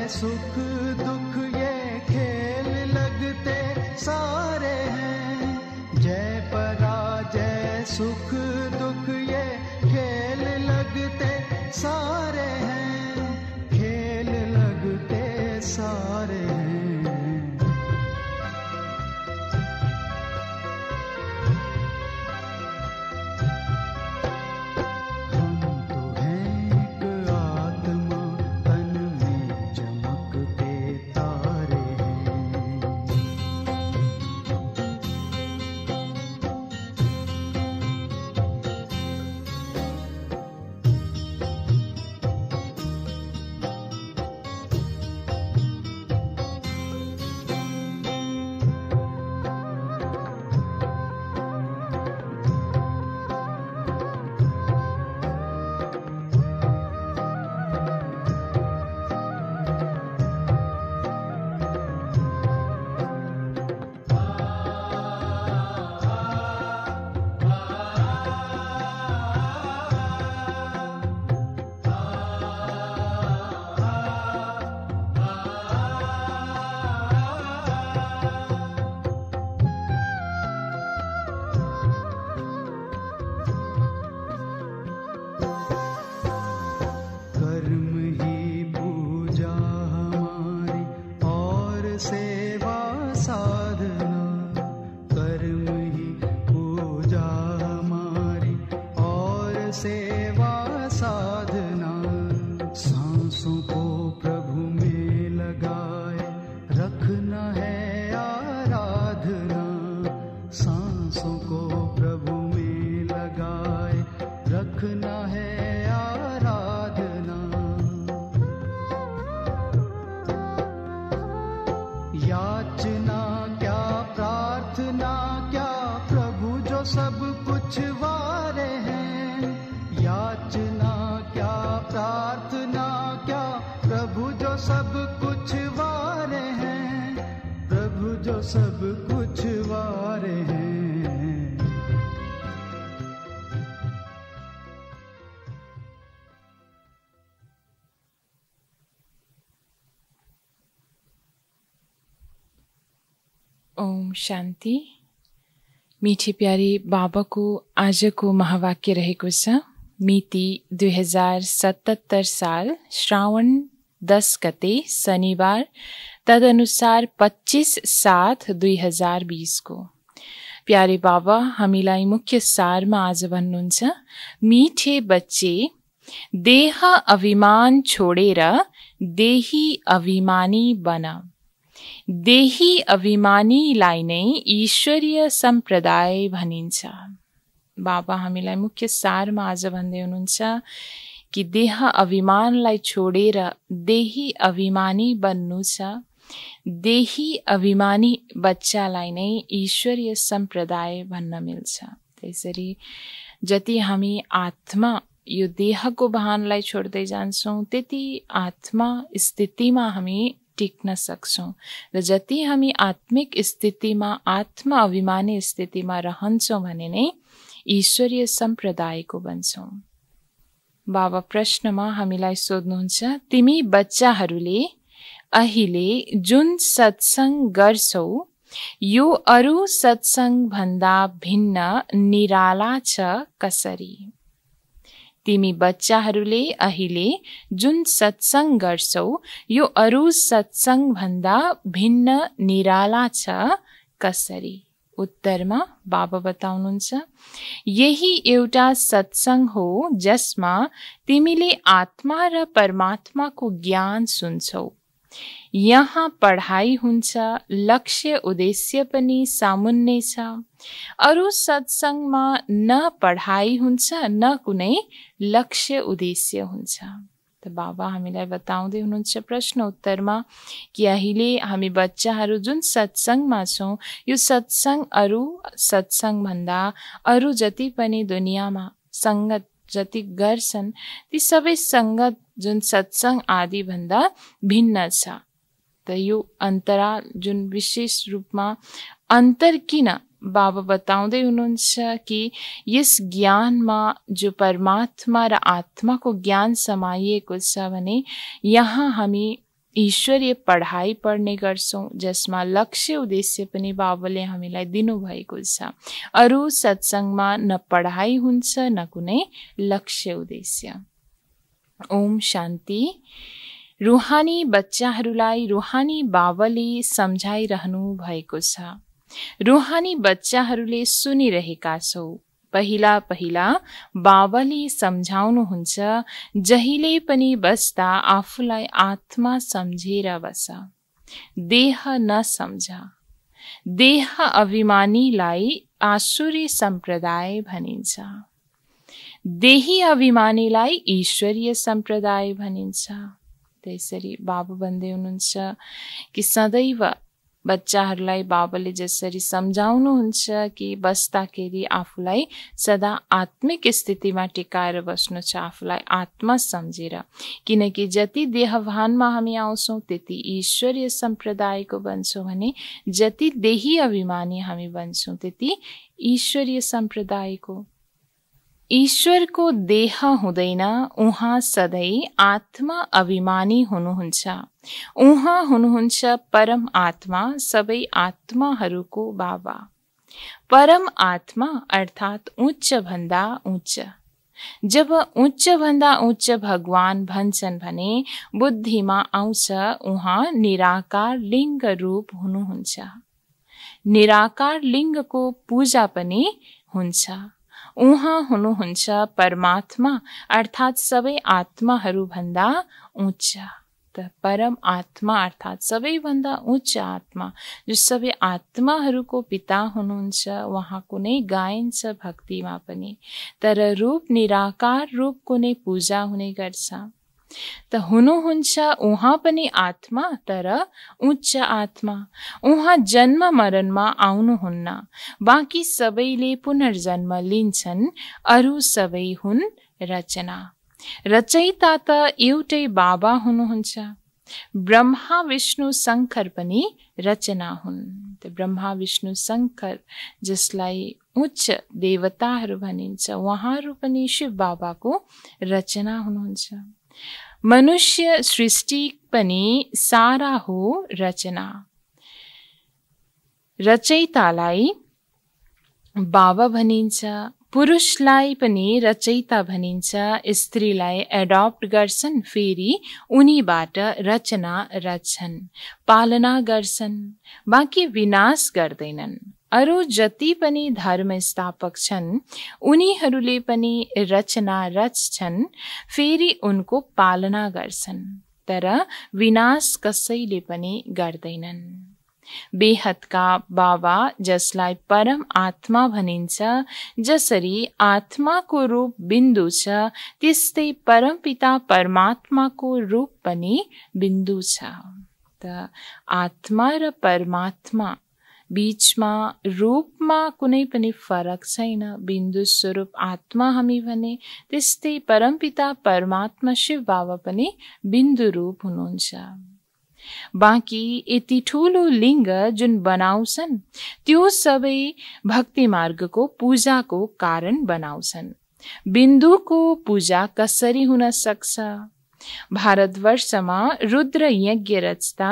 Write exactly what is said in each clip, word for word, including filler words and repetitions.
सुख दुख ये खेल लगते सारे हैं। जय पराजय सुख दुख ये खेल लगते सारे हैं, खेल लगते सारे हैं। याचना क्या प्रार्थना क्या प्रभु जो सब कुछ वारे हैं। याचना क्या प्रार्थना क्या प्रभु जो सब कुछ वारे हैं, प्रभु जो सब कुछ वारे हैं। ओम शान्ति। मीठी प्यारी बाबाको आजको महावाक्य रहेको छ। मिति दुई हजार सतहत्तर साल श्रावण दस गते शनिबार, तदनुसार पच्चीस सात दुई हजार बीस को। प्यारे बाबा हामीलाई मुख्य सारमा आज भन्नुहुन्छ, मीठे बच्चे देह अभिमान छोडेर देही अभिमानी बन। देही अभिमानीलाई नै ईश्वरीय सम्प्रदाय भनिन्छ। बाबा हामीलाई मुख्य सारमा आज भन्दै हुनुहुन्छ कि देह अभिमानलाई छोडेर देही अभिमानी बन्नु छ। देही अभिमानी बच्चालाई नै ईश्वरीय सम्प्रदाय भन्न मिल्छ। त्यसरी जति हामी आत्मा यो देहको वाहनलाई छोड्दै जान्छौँ, त्यति आत्मा स्थितिमा हामी टिक्न सक्छौं। र जति हामी आत्मिक स्थितिमा आत्मा अभिमानी स्थितिमा रहन्छौं भने नै ईश्वरीय सम्प्रदायको बन्छौं। बाबा प्रश्नमा हामीलाई सोध्नुहुन्छ, तिमी बच्चाहरूले अहिले जुन सत्संग गर्छौ यो अरू सत्संग भन्दा भिन्न निराला छ कसरी? तिमी बच्चाहरूले अहिले जुन सत्संग गर्छौ यो अरू सत्संग भन्दा भिन्न निराला छ कसरी? उत्तरमा बाबा बताउनुहुन्छ, यही एउटा सत्संग हो जसमा तिमीले आत्मा र परमात्माको ज्ञान सुन्छौ। यहाँ पढाइ हुन्छ, लक्ष्य उद्देश्य पनि सामुन्ने छ। अरू सत्संगमा न पढाइ हुन्छ न कुनै लक्ष्य उद्देश्य हुन्छ। त बाबा हामीलाई बताउँदै हुनुहुन्छ प्रश्न उत्तरमा कि अहिले हामी बच्चाहरू जुन सत्संगमा छौँ यो सत्संग अरू सत्संग भन्दा अरू जति पनि दुनियाँमा संगत जति गर्छन् ती सबै संगत जुन सत्संग आदि भन्दा भिन्न छ। त यो अन्तराल जुन विशेष रूपमा अन्तर किन बाबा बताउँदै हुनुहुन्छ कि यस ज्ञानमा जो परमात्मा र आत्माको ज्ञान समाइएको छ भने यहाँ हामी ईश्वरीय पढाइ पढ्ने गर्छौँ, जसमा लक्ष्य उद्देश्य पनि बाबाले हामीलाई दिनुभएको छ। अरू सत्सङ्गमा न पढाइ हुन्छ न कुनै लक्ष्य उद्देश्य। ओम शान्ति। रुहानी बच्चाहरूलाई रुहानी बाबाले सम्झाइरहनु भएको छ। रुहानी बच्चाहरूले सुनिरहेका छौ। पहिला पहिला बाबाले सम्झाउनुहुन्छ, जहिले पनि बस्दा आफूलाई आत्मा सम्झेर बस, देह नसम्झ। देह अभिमानीलाई आसुरी सम्प्रदाय भनिन्छ, देही अभिमानीलाई ईश्वरीय सम्प्रदाय भनिन्छ। त्यसरी बाबा भन्दै हुनुहुन्छ कि सदैव बच्चाहरूलाई बाबाले जसरी सम्झाउनुहुन्छ कि बस्दाखेरि आफूलाई सदा आत्मिक स्थितिमा टिकाएर बस्नु छ, आफूलाई आत्मा सम्झेर। किनकि जति देहभानमा हामी आउँछौँ त्यति ईश्वरीय सम्प्रदायको बन्छौँ भने जति देही अभिमानी हामी बन्छौँ त्यति ईश्वरीय सम्प्रदायको। ईश्वरको देह हुँदैन, उहाँ सधैँ आत्मा अभिमानी हुनुहुन्छ। उहाँ हुनुहुन्छ परम आत्मा, सबै आत्माहरूको बाबा। परम आत्मा अर्थात् उच्च भन्दा उच्च। जब उच्च भन्दा उच्च भगवान भन्छन् भने बुद्धिमा आउँछ उहाँ निराकार लिङ्ग रूप हुनुहुन्छ। निराकार लिङ्गको पूजा पनि हुन्छ। उहाँ हुनुहुन्छ परमात्मा अर्थात् सबै आत्माहरू भन्दा उच्च। त परम आत्मा अर्थात् सबैभन्दा उच्च आत्मा जो सबै आत्माहरूको पिता हुनुहुन्छ, उहाँको नै गाइन्छ भक्तिमा पनि। तर रूप निराकार रूपको नै पूजा हुने गर्छ। त हुनुहुन्छ उहाँ पनि आत्मा, तर उच्च आत्मा। उहाँ जन्म मरणमा आउनुहुन्न, बाँकी सबैले पुनर्जन्म लिन्छन्। अरू सबै हुन् रचना। रचयिता त एउटै बाबा हुनुहुन्छ। ब्रह्मा विष्णु शङ्कर पनि रचना हुन्। त ब्रह्मा विष्णु शङ्कर जसलाई उच्च देवताहरू भनिन्छ, उहाँहरू पनि शिव बाबाको रचना हुनुहुन्छ। मनुष्य सृष्टि पनि सारा हो रचना। रचयितालाई बाबा भनिन्छ, पुरुषलाई पनि रचयिता भनिन्छ। स्त्रीलाई एडप्ट गर्छन्, फेरि उनीबाट रचना रच्छन्, पालना गर्छन्, बाँकी विनाश गर्दैनन्। अरू जति पनि धर्म स्थापक छन् उनीहरूले पनि रचना रच्छन्, फेरि उनको पालना गर्छन्, तर विनाश कसैले पनि गर्दैनन्। बेहदका बाबा जसलाई परम आत्मा भनिन्छ, जसरी आत्माको रूप बिन्दु छ त्यस्तै परमपिता परमात्माको रूप पनि बिन्दु छ। त आत्मा र परमात्मा बीचमा रूपमा कुनै पनि फरक छैन। बिन्दु स्वरूप आत्मा हामी भने त्यस्तै परमपिता परमात्मा शिव बाबा पनि बिन्दु रूप हुनुहुन्छ। बाँकी यति ठुलो लिङ्ग जुन बनाउँछन् त्यो सबै भक्ति मार्गको पूजाको कारण बनाउँछन्। बिन्दुको पूजा कसरी हुन सक्छ? भारतवर्षमा रुद्र यज्ञ रच्दा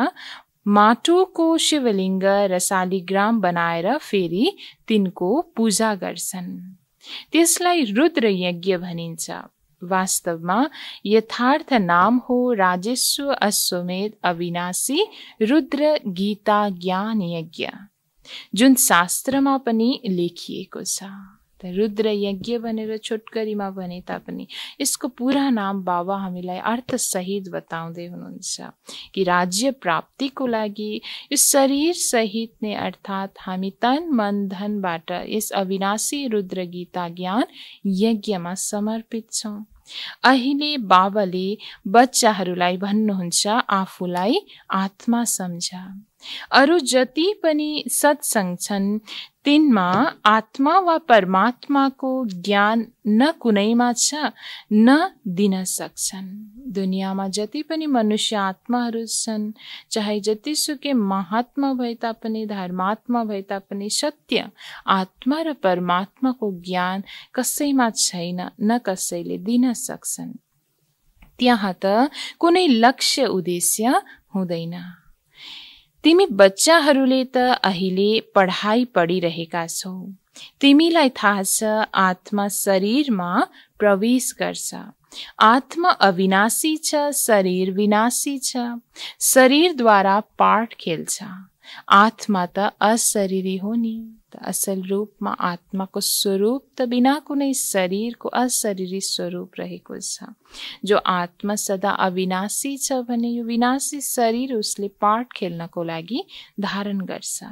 माटोको शिवलिङ्ग र शालिग्राम बनाएर फेरि तिनको पूजा गर्छन्। त्यसलाई रुद्र यज्ञ भनिन्छ। वास्तवमा यथार्थ नाम हो राजेश्व अश्वमेध अविनाशी रुद्र गीता ज्ञान यज्ञ, जुन शास्त्रमा पनि लेखिएको छ। त रुद्र यज्ञ भनेर छोटकरीमा भने तापनि यसको पुरा नाम बाबा हामीलाई अर्थसहित बताउँदै हुनुहुन्छ कि राज्य प्राप्तिको लागि यो शरीर सहित नै अर्थात् हामी तन मन धनबाट यस अविनाशी रुद्र गीता ज्ञान यज्ञमा समर्पित छौँ। अहिले बाबाले बच्चाहरूलाई भन्नुहुन्छ आफूलाई आत्मा सम्झ। अरू जति पनि सत्सङ्ग छन् तिनमा आत्मा वा परमात्माको ज्ञान न कुनैमा छ न दिन सक्छन्। दुनियाँमा जति पनि मनुष्य आत्माहरू छन्, चाहे जतिसुकै महात्मा भए तापनि धर्मात्मा भए तापनि सत्य आत्मा र परमात्माको ज्ञान कसैमा छैन, न कसैले दिन सक्छन्। त्यहाँ त कुनै लक्ष्य उद्देश्य हुँदैन। तिमी बच्चाहरूले त अहिले पढाइ पढिरहेका छौ। तिमीलाई थाहा छ आत्मा शरीरमा प्रवेश गर्छ। आत्मा अविनाशी छ, शरीर विनाशी छ। शरीरद्वारा पाठ खेल्छ। आत्मा त अशरीरी हो नि। त असल रूपमा आत्माको स्वरूप त बिना कुनै शरीरको अशरीरी स्वरूप रहेको छ। जो आत्मा सदा अविनाशी छ भने यो विनाशी शरीर उसले पाठ खेल्नको लागि धारण गर्छ।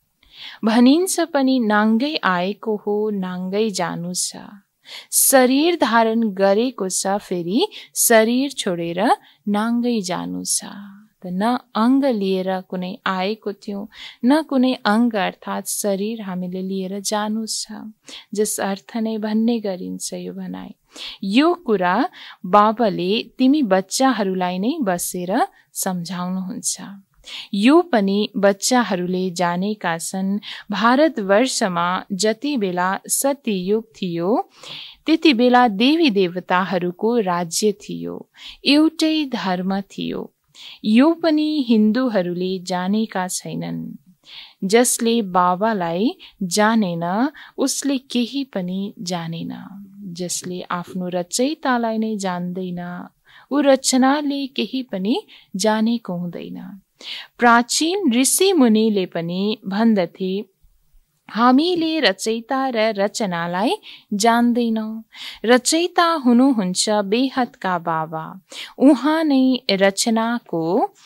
भनिन्छ पनि नाङ्गै आएको हो, नाङ्गै जानु छ। शरीर धारण गरेको छ, फेरि शरीर छोडेर नाङ्गै जानु छ। त न अङ्ग लिएर कुनै आएको थियो, न कुनै अङ्ग अर्थात् शरीर हामीले लिएर जानु छ। जस अर्थ नै भन्ने गरिन्छ यो भनाइ। यो कुरा बाबाले तिमी बच्चाहरूलाई नै बसेर सम्झाउनुहुन्छ। यो पनि बच्चाहरूले जानेका छन्। भारतवर्षमा जति बेला सत्ययुग थियो त्यति बेला देवी देवताहरूको राज्य थियो, एउटै धर्म थियो। यो पनि हिन्दूहरूले जानेका छैनन्। जसले बाबालाई जानेन उसले केही पनि जानेन। जसले आफ्नो रचयितालाई नै जान्दैन ऊ रचनाले केही पनि जानेको हुँदैन। प्राचीन ऋषि मुनिले पनि भन्दथे हामीले रचयिता र रचनालाई जान्दैनौँ। रचयिता हुनुहुन्छ बेहदका बाबा। उहाँ नै रचनाको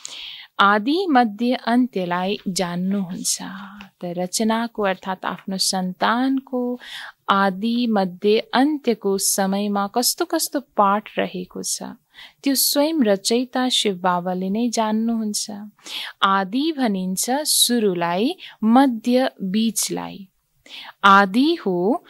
आदि मध्य अन्त्यलाई जान्नुहुन्छ। त रचनाको अर्थात् आफ्नो सन्तानको आदि मध्य अन्त्यको समयमा कस्तो कस्तो पाठ रहेको छ त्यो स्वयं रचयिता शिव बाबाले नै जान्नुहुन्छ। आदि भनिन्छ सुरुलाई, मध्य बीचलाई। आदि हो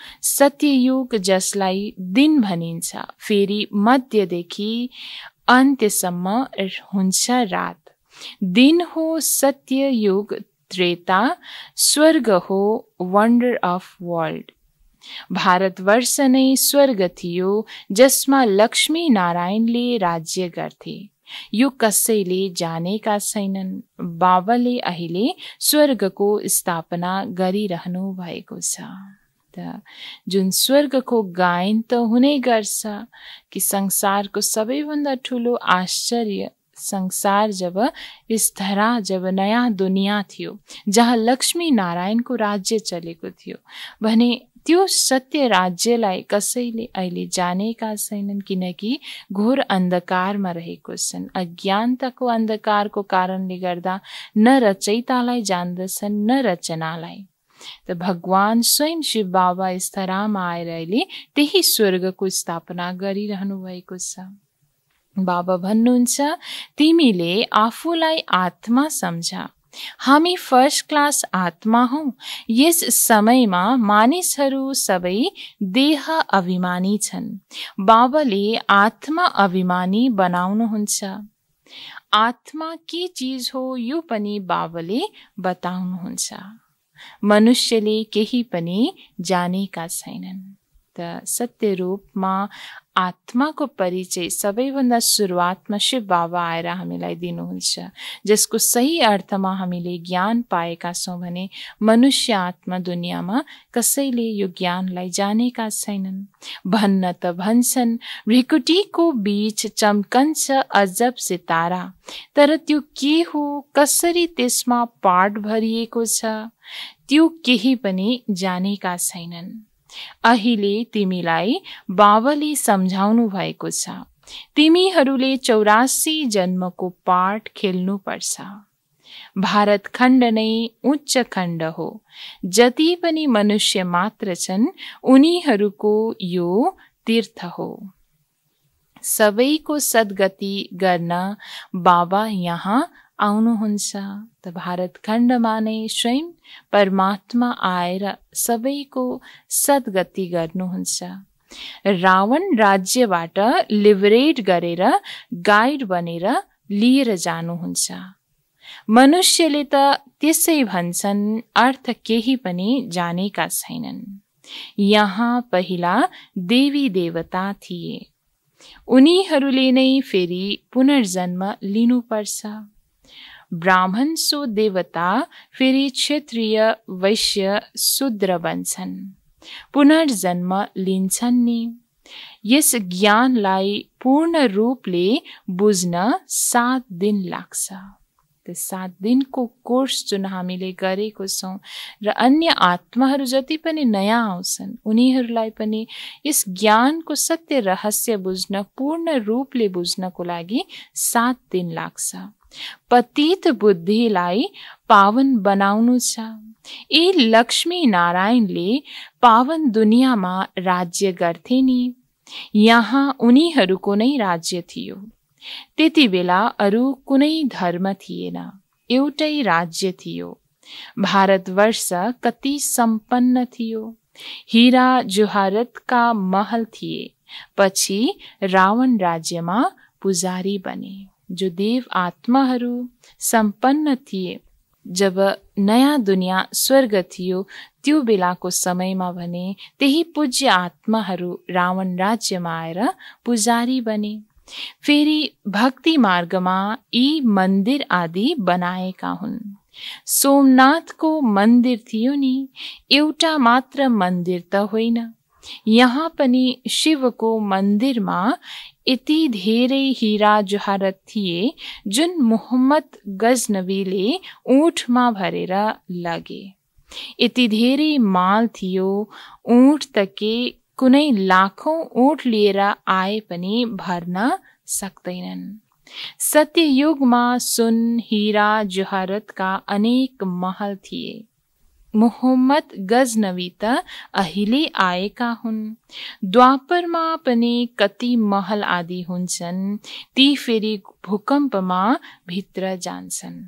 सत्ययुग जसलाई दिन भनिन्छ। फेरि मध्यदेखि अन्त्यसम्म हुन्छ रात। दिन हो सत्ययुग, त्रेता। स्वर्ग हो वन्डर अफ वर्ल्ड। भारतवर्ष नै स्वर्ग थियो जसमा लक्ष्मी नारायणले राज्य गर्थे। यो कसैले जानेका छैनन्। बाबाले अहिले स्वर्गको स्थापना गरिरहनु भएको छ। त जुन स्वर्गको गायन त हुने गर्छ कि संसारको सबैभन्दा ठुलो आश्चर्य संसार जब इस धरा जब नयाँ दुनियाँ थियो जहाँ लक्ष्मी नारायणको राज्य चलेको थियो भने त्यो सत्य राज्यलाई कसैले अहिले जानेका छैनन्। किनकि घोर अन्धकारमा रहेको छन्। अज्ञानताको अन्धकारको कारणले गर्दा न रचयितालाई जान्दछन् न रचनालाई। त भगवान स्वयं शिव बाबा यस धरामा आएर अहिले त्यही स्वर्गको स्थापना गरिरहनु भएको छ। बाबा भन्नुहुन्छ तिमीले आफूलाई आत्मा सम्झ। हामी फर्स्ट क्लास आत्मा हौ। यस समयमा मानिसहरू सबै देह अभिमानी छन्। बाबाले आत्मा अभिमानी बनाउनुहुन्छ। आत्मा के चीज हो यो पनि बाबाले बताउनुहुन्छ। मनुष्यले केही पनि जानेका छैनन्। त सत्य रूपमा आत्माको परिचय सबैभन्दा सुरुवातमा शिव बाबा आएर हामीलाई दिनुहुन्छ। जसको सही अर्थमा हामीले ज्ञान पाएका छौँ भने मनुष्य आत्मा दुनियाँमा कसैले यो ज्ञानलाई जानेका छैनन्। भन्न त भन्छन् भृकुटीको बीच चम्कन्छ अजब सितारा, तर त्यो के हो, कसरी त्यसमा पाठ भरिएको छ त्यो केही पनि जानेका छैनन्। अहिले तिमीलाई बाबाले सम्झाउनु भएको छ। तिमीहरूले चौरासी जन्मको पाठ खेल्नु पर्छ। भारत खण्ड नै उच्च खण्ड हो। जति पनि मनुष्य मात्र छन् उनीहरूको यो तीर्थ हो। सबैको सद्गति गर्न बाबा यहाँ आउनुहुन्छ। त भारत खण्डमा नै स्वयं परमात्मा आएर सबैको सद्गति गर्नुहुन्छ। रावण राज्यबाट लिबरेट गरेर गाइड बनेर लिएर जानुहुन्छ। मनुष्यले त त्यसै भन्छन्, अर्थ केही पनि जानेका छैनन्। यहाँ पहिला देवी देवता थिए। उनीहरूले नै फेरि पुनर्जन्म लिनुपर्छ। ब्राह्मण सो देवता, फेरि क्षत्रिय वैश्य शूद्र बन्छन्, पुनर्जन्म लिन्छन् नि। यस ज्ञानलाई पूर्ण रूपले बुझ्न सात दिन लाग्छ। त्यो सात दिनको कोर्स जुन हामीले गरेको छौँ र अन्य आत्माहरू जति पनि नयाँ आउँछन् उनीहरूलाई पनि यस ज्ञानको सत्य रहस्य बुझ्न, पूर्ण रूपले बुझ्नको लागि सात दिन लाग्छ। पतित बुद्धिलाई पावन बनाउनु छ। यी लक्ष्मी नारायणले पावन दुनियाँमा राज्य गर्थे नि। यहाँ उनीहरूको नै राज्य थियो। त्यति बेला अरू कुनै धर्म थिएन, एउटै राज्य थियो। भारतवर्ष कति सम्पन्न थियो। हीरा जवाहरतका महल थिए। पछि रावण राज्यमा पुजारी बने। जो देव आत्माहरू सम्पन्न थिए, जब नयाँ दुनियाँ स्वर्ग थियो त्यो बेलाको समयमा भने त्यही पूज्य आत्माहरू रावण राज्यमा आएर पुजारी बने। फेरि भक्ति मार्गमा यी मन्दिर आदि बनाएका हुन्। सोमनाथको मन्दिर थियो नि, एउटा मात्र मन्दिर त होइन। यहाँ पनि शिवको मन्दिरमा यति धेरै हीरा जवाहरत थिए जुन मुहम्मद गजनबीले ऊँटमा भरेर लगे। यति धेरै माल थियो, ऊँट त के कुनै लाखौं ऊँट लिएर आए पनि भर्न सक्दैनन्। सत्ययुगमा सुन, हीरा जवाहरतका अनेक महल थिए। मुहम्मद गजनबी त अहिले आएका हुन्। द्वापरमा पनि कति महल आदि हुन्छन्, ती फेरि भूकम्पमा भित्र जान्छन्।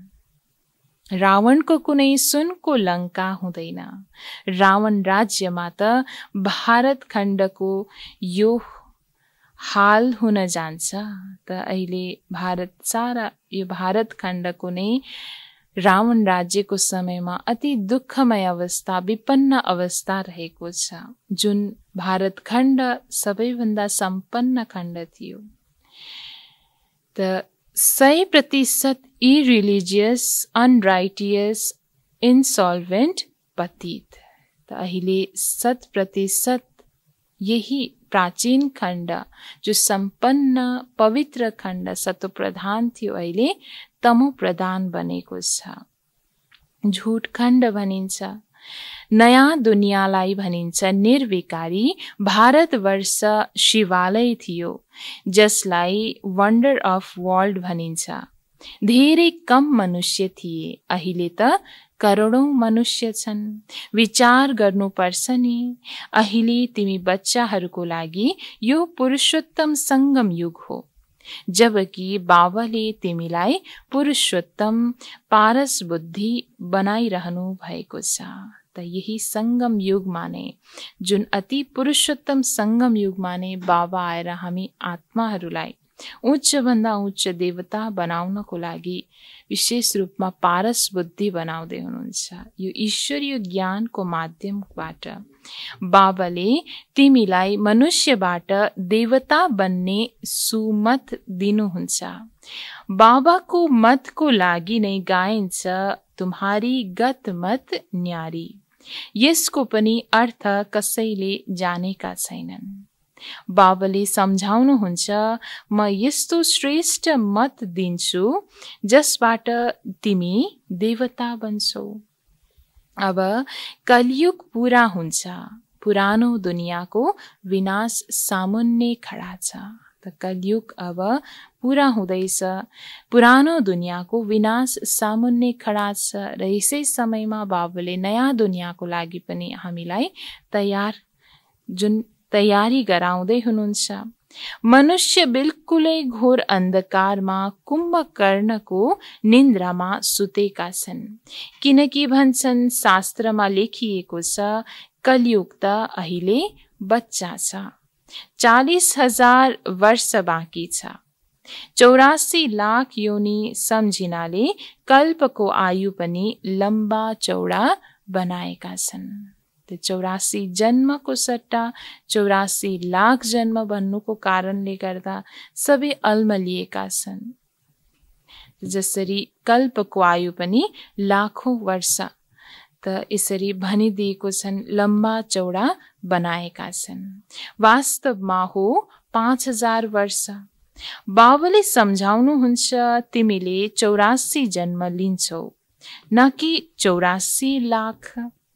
रावणको कुनै सुनको लङ्का हुँदैन। रावण राज्यमा त भारत खण्डको यो हाल हुन जान्छ। त अहिले भारत सारा यो भारत खण्डको नै रावण राज्यको समयमा अति दुःखमय अवस्था, विपन्न अवस्था रहेको छ, जुन भारत खण्ड सबैभन्दा सम्पन्न खण्ड थियो। त सय प्रतिशत इरिलिजियस, अनराइटियस, इन्सल्भेन्ट, पतित। त अहिले शत प्रतिशत यही प्राचीन खण्ड जो सम्पन्न पवित्र खण्ड सतो प्रधान थियो अहिले तमो प्रधान बनेको छ। झुट खण्ड भनिन्छ। नयाँ दुनियाँलाई भनिन्छ निर्विकारी। भारतवर्ष शिवालय थियो जसलाई वन्डर अफ वर्ल्ड भनिन्छ। धेरै कम मनुष्य थिए, अहिले त करोडौं मनुष्य छन्। विचार गर्नुपर्छ नि, अहिले तिमी बच्चाहरूको लागि यो पुरुषोत्तम संगम युग हो, जबकि बाबाले तिमीलाई पुरुषोत्तम पारस बुद्धि बनाइरहनु भएको छ। त यही संगम युगमा नै, जुन अति पुरुषोत्तम संगम युगमा नै बाबा आएर हामी आत्माहरूलाई उच्च भन्दा उच्च देवता बनाउनको लागि विशेष रूपमा पारस बुद्धि बनाउँदै हुनुहुन्छ। यो ईश्वरीय ज्ञानको माध्यमबाट बाबाले तिमीलाई मनुष्यबाट देवता बन्ने सुमत दिनुहुन्छ। बाबाको मतको लागि नै गाइन्छ तुम्हारी गत मत न्यारी। यसको पनि अर्थ कसैले जानेका छैनन्। बाबाले सम्झाउनुहुन्छ, म यस्तो श्रेष्ठ मत दिन्छु जसबाट तिमी देवता बन्छौ। अब कलियुग पूरा हुन्छ। पुरानो दुनियाँको विनाश सामुन्ने खडा छ। त कलियुग अब पूरा हुँदैछ। पुरानो दुनियाँको विनाश सामुन्ने खडा छ र यसै समयमा बाबाले नयाँ दुनियाँको लागि पनि हामीलाई तयार जुन तयारी गराउँदै हुनुहुन्छ। मनुष्य बिल्कुलै घोर अन्धकारमा कुम्भकर्णको निन्द्रामा सुतेका छन्, किनकि भन्छन् शास्त्रमा लेखिएको छ कलियुग त अहिले बच्चा छ। चालीस हजार वर्ष बाँकी छ। चौरासी लाख योनि सम्झिनाले कल्पको आयु पनि लम्बा चौडा बनाएका छन्। त्यो चौरासी जन्मको सट्टा चौरासी लाख जन्म भन्नुको कारणले गर्दा सबै अल्मलिएका छन्। जसरी कल्पको आयु पनि लाखौं वर्ष, त यसरी भनिदिएको छन्, लम्बा चौडा बनाएका छन्। वास्तवमा हो पाँच हजार वर्ष। बाबुले सम्झाउनुहुन्छ, तिमीले चौरासी जन्म लिन्छौ, न कि चौरासी लाख।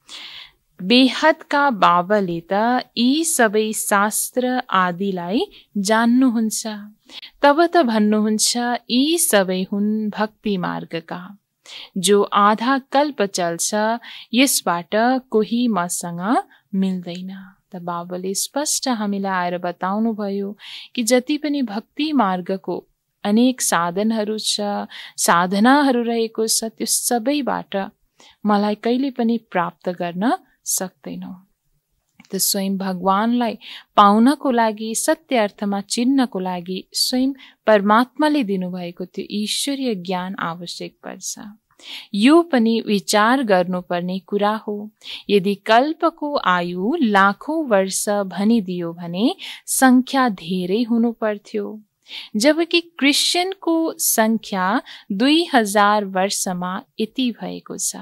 बेहदका बाबाले त यी सबै शास्त्र आदिलाई जान्नुहुन्छ, तब त भन्नुहुन्छ यी सबै हुन् भक्ति मार्गका, जो आधा कल्प चल्छ, यसबाट कोही मसँग मिल्दैन। त बाबाले स्पष्ट हामीलाई आएर बताउनु भयो कि जति पनि भक्ति मार्गको अनेक साधनहरू छ, साधनाहरू रहेको छ, त्यो सबैबाट मलाई कहिले पनि प्राप्त गर्न सक्दैनौ। त स्वयं भगवानलाई पाउनको लागि, सत्य अर्थमा चिन्नको लागि स्वयं परमात्माले दिनुभएको त्यो ईश्वरीय ज्ञान आवश्यक पर्छ। यो पनि विचार गर्नुपर्ने कुरा हो। यदि कल्पको आयु लाखौं वर्ष भनिदियो भने संख्या धेरै हुनु पर्थ्यो, जबकि क्रिश्चियनको संख्या दुई हजार वर्षमा यति भएको छ।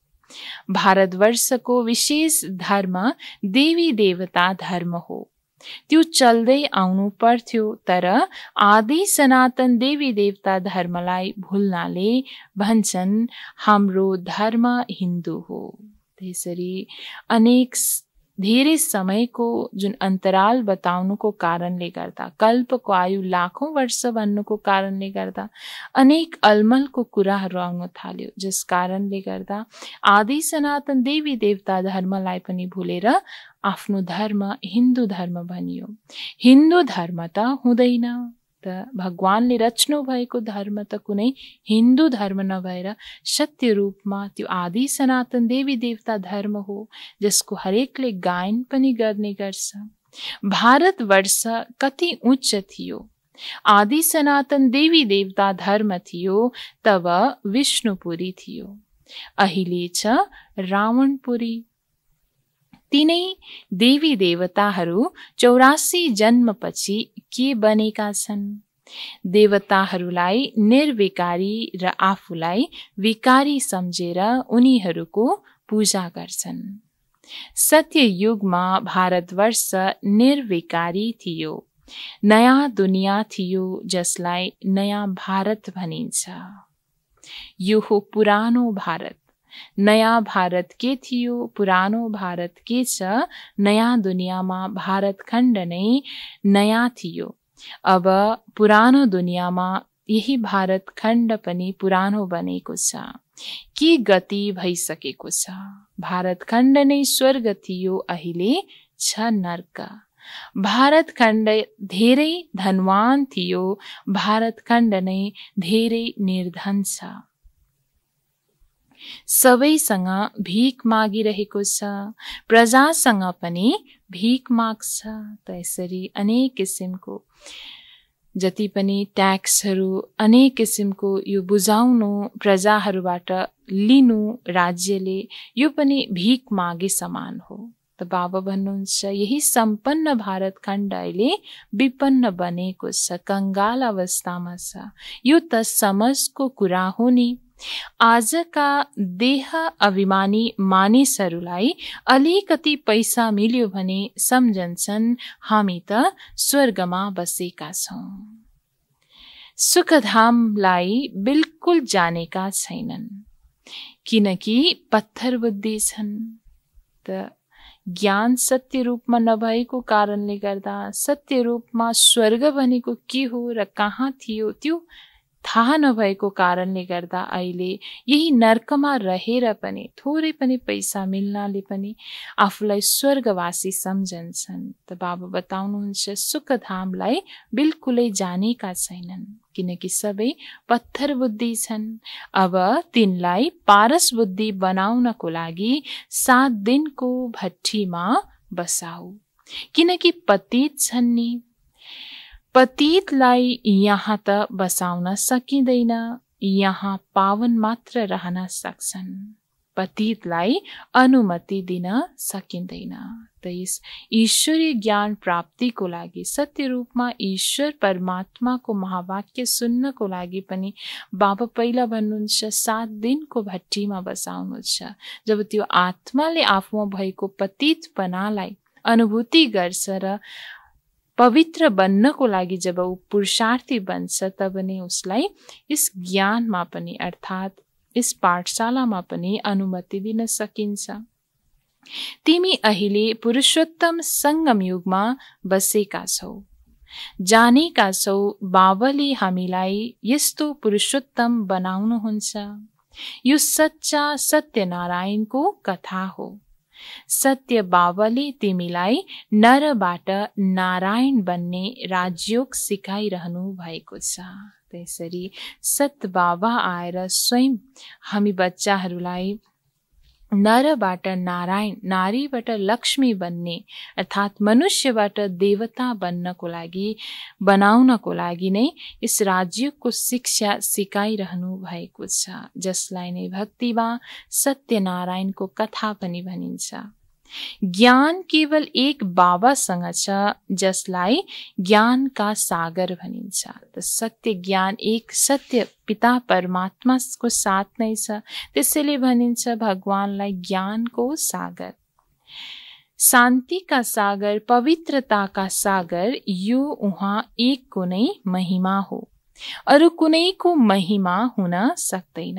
भारतवर्षको विशेष धर्म देवी देवता धर्म हो, त्यो चल्दै आउनु पर्थ्यो, तर आदि सनातन देवी देवता धर्मलाई भुल्नाले भन्छन् हाम्रो धर्म हिन्दू हो। त्यसरी अनेक धेरै समयको जुन अन्तराल बताउनुको कारणले गर्दा, कल्पको आयु लाखौं वर्ष भन्नुको कारणले गर्दा अनेक अलमलको कुराहरू आउन थाल्यो, जस कारणले गर्दा आदि सनातन देवी देवता धर्मलाई पनि भुलेर आफ्नो धर्म हिन्दू धर्म भनियो। हिन्दू धर्म त हुँदैन, त भगवानले रच्नु भएको धर्म त कुनै हिन्दू धर्म नभएर सत्य रूपमा त्यो आदि सनातन देवी देवता धर्म हो, जसको हरेकले गायन पनि गर्ने गर्छ। भारतवर्ष कति उच्च थियो, आदि सनातन देवी देवता धर्म थियो तब विष्णुपुरी थियो, अहिले छ रावणपुरी। तीनै देवी देवताहरू चौरासी जन्मपछि के बनेका छन्? देवताहरूलाई निर्विकारी र आफूलाई विकारी सम्झेर उनीहरूको पूजा गर्छन्। सत्य युगमा भारतवर्ष निर्विकारी थियो, नयाँ दुनिया थियो, जसलाई नयाँ भारत भनिन्छ। यो हो पुरानो भारत। नयाँ भारत के थियो, पुरानो भारत के छ? नयाँ दुनियाँमा भारत खण्ड नै नयाँ थियो। अब पुरानो दुनियाँमा यही भारत खण्ड पनि पुरानो बनेको छ। के गति भइसकेको छ? भारत खण्ड नै स्वर्ग थियो, अहिले छ नर्क। भारत खण्ड धेरै धनवान थियो, भारत खण्ड नै धेरै निर्धन छ। सबैसँग भीख मागिरहेको छ, प्रजासँग पनि भीख माग्छ। त यसरी अनेक किसिमको जति पनि ट्याक्सहरू, अनेक किसिमको यो बुझाउनु, प्रजाहरूबाट लिनु राज्यले, यो पनि भीख मागे समान हो। त बाबा भन्नुहुन्छ यही सम्पन्न भारत खण्ड अहिले विपन्न बनेको छ, कंगाल अवस्थामा छ। यो त समझको कुरा हो नि। आजका देह अभिमानी मानिसहरूलाई अलिकति पैसा मिल्यो भने सम्झन्छन् हामी त स्वर्गमा बसेका छौं। सुखधामलाई बिल्कुल जानेका छैनन्, किनकि पत्थर बुद्धि छन्। त ज्ञान सत्य रूपमा नभएको कारणले गर्दा, सत्य रूपमा स्वर्ग भनेको के हो र कहाँ थियो त्यो थाहा नभएको कारणले गर्दा अहिले यही नर्कमा रहेर पनि थोरै पनि पैसा मिल्नाले पनि आफूलाई स्वर्गवासी सम्झन्छन्। त बाबा बताउनुहुन्छ सुखधामलाई बिल्कुलै जानेका छैनन्, किनकि सबै पत्थर बुद्धि छन्। अब तिनलाई पारस बुद्धि बनाउनको लागि सात दिनको भट्टीमा बसाऊ, किनकि पतित छन् नि। पतितलाई यहाँ त बसाउन सकिँदैन, यहाँ पावन मात्र रहन सक्छन्। पतितलाई अनुमति दिन सकिँदैन। त यस ईश्वरीय ज्ञान प्राप्तिको लागि सत्य रूपमा ईश्वर परमात्माको महावाक्य सुन्नको लागि पनि बाबा पहिला भन्नुहुन्छ सात दिनको भट्टीमा बसाउनुहुन्छ। जब त्यो आत्माले आफूमा भएको पतितपनालाई अनुभूति गर्छ र पवित्र बन्नको लागि जब ऊ पुरुषार्थी बन्छ, तब नै उसलाई यस ज्ञानमा पनि अर्थात् यस पाठशालामा पनि अनुमति दिन सकिन्छ। तिमी अहिले पुरुषोत्तम सङ्गम युगमा बसेका छौ, जानेका छौ बाबाले हामीलाई यस्तो पुरुषोत्तम बनाउनुहुन्छ। यो सच्चा सत्यनारायणको कथा हो। सत्य बाबाले तिमीलाई नरबाट नारायण बन्ने राजयोग सिकाइरहनु भएको छ। त्यसरी सत्य बाबा आएर स्वयं हामी बच्चाहरूलाई नरबाट नारायण, नारीबाट लक्ष्मी बन्ने अर्थात् मनुष्यबाट देवता बन्नको लागि बनाउनको लागि नै यस राजयोगको शिक्षा सिकाइरहनु भएको छ, जसलाई नै भक्तिमा सत्यनारायणको कथा पनि भनिन्छ। ज्ञान केवल एक बाबासँग छ, जसलाई ज्ञानका सागर भनिन्छ। त सत्य ज्ञान एक सत्य पिता परमात्माको साथ नै छ, त्यसैले भनिन्छ भगवानलाई ज्ञानको सागर, शान्तिका सागर, पवित्रताका सागर। यो उहाँ एकको नै महिमा हो, अरू कुनैको महिमा हुन सक्दैन।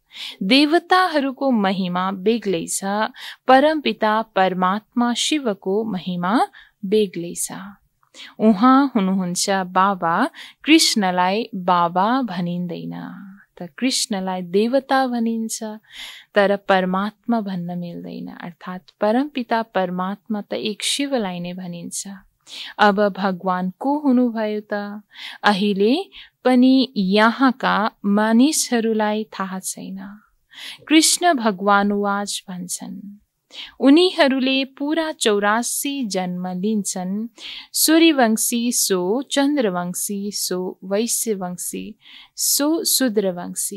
देवताहरूको महिमा बेग्लै छ, परमपिता परमात्मा शिवको महिमा बेग्लै छ। उहाँ हुनुहुन्छ बाबा, कृष्णलाई बाबा भनिँदैन। त कृष्णलाई देवता भनिन्छ, तर परमात्मा भन्न मिल्दैन, अर्थात् परमपिता परमात्मा त एक शिवलाई नै भनिन्छ। अब भगवान को हुनुभयो त अहिले पनि यहाँका मानिसहरूलाई थाहा छैन। कृष्ण भगवान वाच भन्छन्, उनीहरूले पूरा चौरासी जन्म लिन्छन्। सूर्यवंशी सो चन्द्रवंशी सो वैश्यवंशी सो शूद्रवंशी।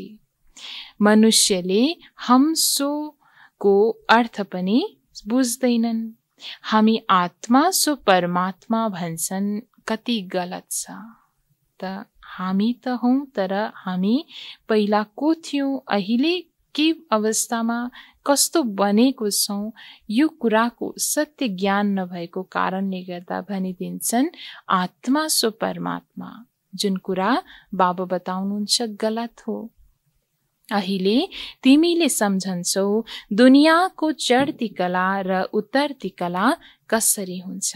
मनुष्यले हम सो को अर्थ पनि बुझ्दैनन्। हामी आत्मा सो परमात्मा भन्छन्, कति गलत छ। त हामी त हौं, तर हामी पहिला को थियौं, अहिले के अवस्थामा कस्तो बनेको छौं, यो कुराको सत्य ज्ञान नभएको कारणले गर्दा भनिदिन्छन् आत्मा सो परमात्मा। जुन कुरा बाबा बताउनुहुन्छ गलत हो। अहिले तिमीले सम्झन्छौ दुनियाँको चढ्ती कला र उतर्ती कला कसरी हुन्छ।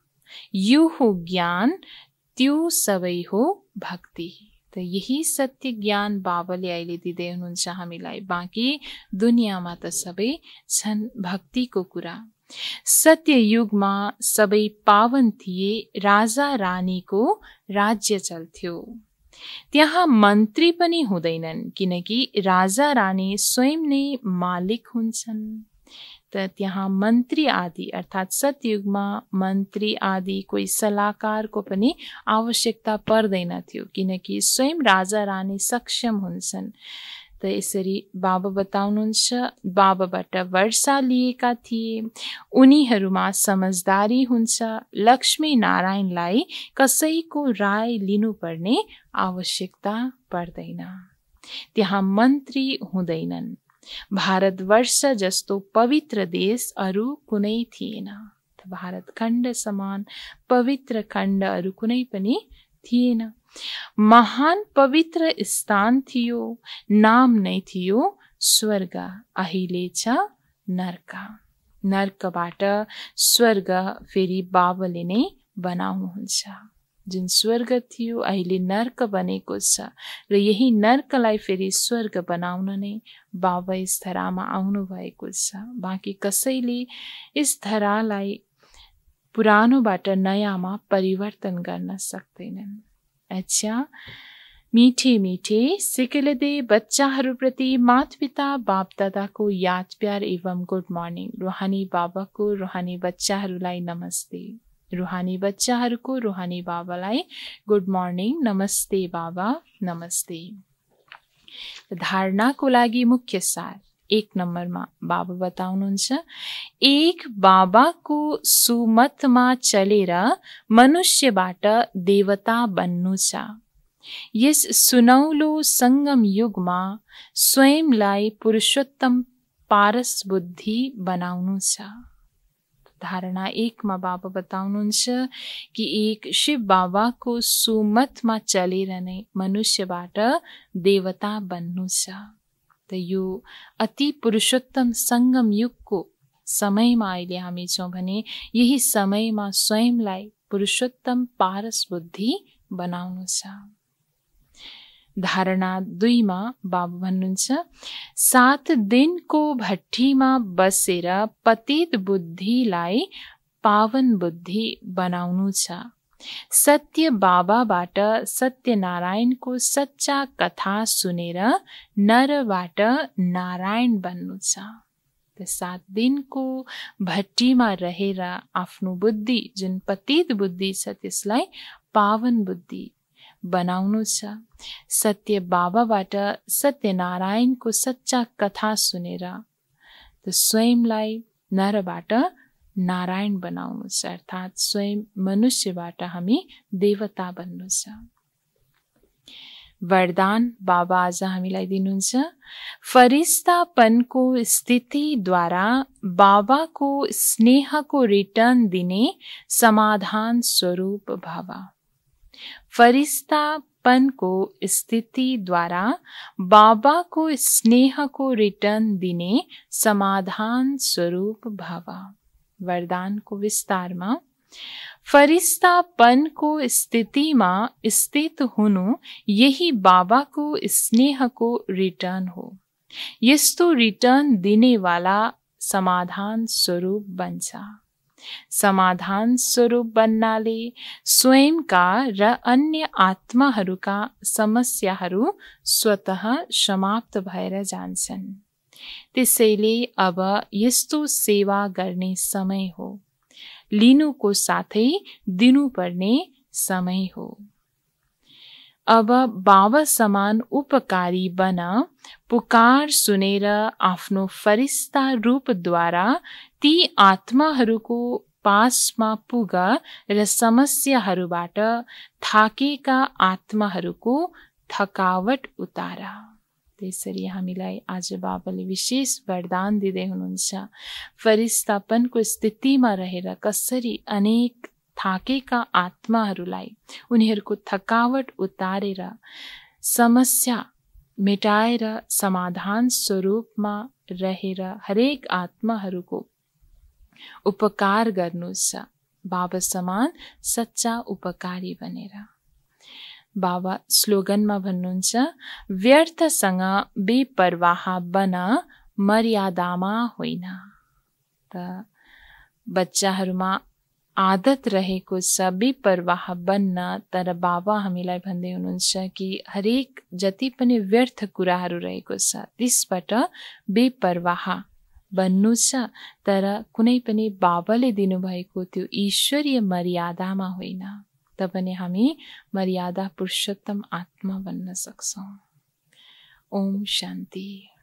यो हो ज्ञान, त्यो सबै हो भक्ति। त यही सत्य ज्ञान बाबाले अहिले दिँदै हुनुहुन्छ हामीलाई। बाँकी दुनियाँमा त सबै छन् भक्तिको कुरा। सत्य युगमा सबै पावन थिए, राजा रानीको राज्य चल्थ्यो। त्यहाँ मन्त्री पनि हुँदैनन्, किनकि राजा रानी स्वयं नै मालिक हुन्छन्। त त्यहाँ मन्त्री आदि अर्थात् सतयुगमा मन्त्री आदि कोही सल्लाहकारको पनि आवश्यकता पर्दैन थियो, किनकि स्वयं राजा रानी सक्षम हुन्छन्। त यसरी बाबा बताउनुहुन्छ बाबाबाट वर्षा लिएका थिए, उनीहरूमा समझदारी हुन्छ। लक्ष्मी नारायणलाई कसैको राय लिनुपर्ने आवश्यकता पर्दैन। त्यहाँ मन्त्री हुँदैनन्। भारतवर्ष जस्तो पवित्र देश अरू कुनै थिएन। भारत खण्ड समान पवित्र खण्ड अरू कुनै पनि थिएन। महान पवित्र स्थान थियो, नाम नै थियो स्वर्ग। अहिले छ नर्क। नर्कबाट स्वर्ग फेरि बाबाले नै बनाउनुहुन्छ। जुन स्वर्ग थियो अहिले नर्क बनेको छ, र यही नर्कलाई फेरि स्वर्ग बनाउन नै बाबा यस धरामा आउनु भएको छ। बाँकी कसैले यस धरालाई पुरानोबाट नयाँमा परिवर्तन गर्न सक्दैनन्। अच्छा, मीठे मीठे सिकिलदे बच्चाहरूप्रति माता-पिता बाप-दादाको याद प्यार एवं गुड मर्निङ। रुहानी बाबाको रुहानी बच्चाहरूलाई नमस्ते। रुहानी बच्चाहरूको रुहानी बाबालाई गुड मर्निङ, नमस्ते बाबा, नमस्ते। धारणाको लागि मुख्य सार। एक नम्बरमा बाबा बताउनुहुन्छ, एक बाबाको सुमतमा चलेर मनुष्यबाट देवता बन्नु छ। यस सुनौलो सङ्गम युगमा स्वयंलाई पुरुषोत्तम पारस बुद्धि बनाउनु छ। धारणा एकमा बाबा बताउनुहुन्छ कि एक शिव बाबाको सुमतमा चलेर नै मनुष्यबाट देवता बन्नु छ। त यो अति पुरुषोत्तम सङ्गम युगको समयमा अहिले हामी छौँ भने यही समयमा स्वयंलाई पुरुषोत्तम पारस बुद्धि बनाउनु छ। धारणा दुईमा बाबा भन्नुहुन्छ, सात दिनको भट्टीमा बसेर पतित बुद्धिलाई पावन बुद्धि बनाउनु छ। सत्य बाबाबाट सत्यनारायणको सच्चा कथा सुनेर नरबाट नारायण बन्नु छ। सात दिनको भट्टीमा रहेर आफ्नो बुद्धि जुन पतित बुद्धि छ त्यसलाई पावन बुद्धि बनाउनु छ। सत्य बाबाबाट सत्यनारायणको सच्चा कथा सुनेर त स्वयंलाई नरबाट नारायण बनाउनु छ, अर्थात् स्वयं मनुष्यबाट हामी देवता बन्नु छ। वरदान बाबा आज हामीलाई दिनुहुन्छ, फरिस्तापनको स्थितिद्वारा बाबाको स्नेहको रिटर्न दिने समाधान स्वरूप भव। फरिस्तापनको स्थितिद्वारा बाबाको स्नेहको रिटर्न दिने समाधान स्वरूप भव। वरदानको विस्तारमा, फरिस्तापनको स्थितिमा स्थित हुनु यही बाबाको स्नेहको रिटर्न हो। यस्तो रिटर्न दिनेवाला समाधान स्वरूप बन्छ। समाधान स्वरूप बन्नाले स्वयंका र अन्य आत्माहरूका समस्याहरू स्वतः समाप्त भएर जान्छन्। त्यसैले अब यस्तो सेवा गर्ने समय हो। लिनुको साथै दिनुपर्ने समय हो। अब बाबा समान उपकारी बन, पुकार सुनेर आफ्नो फरिस्ता रूपद्वारा ती आत्माहरूको पासमा पुग र समस्याहरूबाट थाकेका आत्माहरूको थकावट उतार। त्यसरी हामीलाई आज बाबाले विशेष वरदान दिँदै हुनुहुन्छ। फरिस्तापनको स्थितिमा रहेर कसरी अनेक थाकेका आत्माहरूलाई उनीहरूको थकावट उतारेर समस्या मेटाएर समाधान स्वरूपमा रहेर हरेक आत्माहरूको उपकार गर्नु छ, बाबा समान सच्चा उपकारी बनेर। बाबा स्लोगनमा भन्नुहुन्छ, व्यर्थसँग बेपरवाह बन, मर्यादामा होइन। त बच्चाहरूमा आदत रहेको छ बेपरवाह बन्न, तर बाबा हामीलाई भन्दै हुनुहुन्छ कि हरेक जति पनि व्यर्थ कुराहरू रहेको छ त्यसबाट बेपरवाह बन्नु छ, तर कुनै पनि बाबाले दिनुभएको त्यो ईश्वरीय मर्यादामा होइन। तब पनि हामी मर्यादा पुरुषोत्तम आत्मा बन्न सक्छौँ। ओम शान्ति।